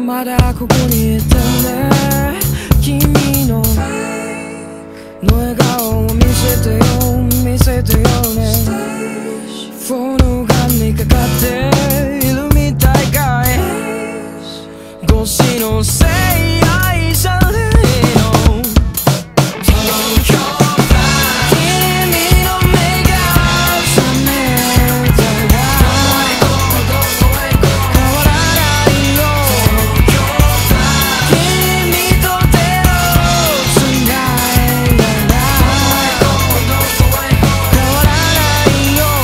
まだここにいてね。君の笑顔を見せてよ、見せてよね。フォルガンにかかっているみたいかい。星のせい愛されの東京だ。君の目が覚めたら変わらないよ。東京だ。君と手をつないだら変わらないよ。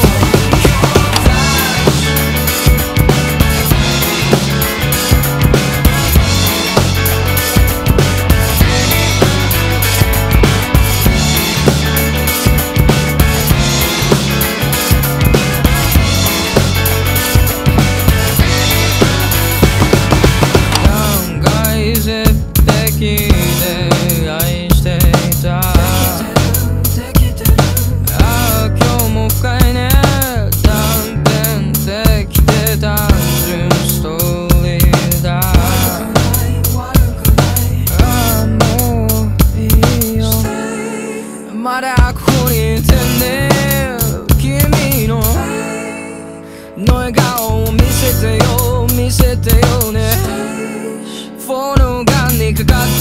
まだここにいてね。君の笑顔を見せてよ、見せてよね。フォルガンにかかって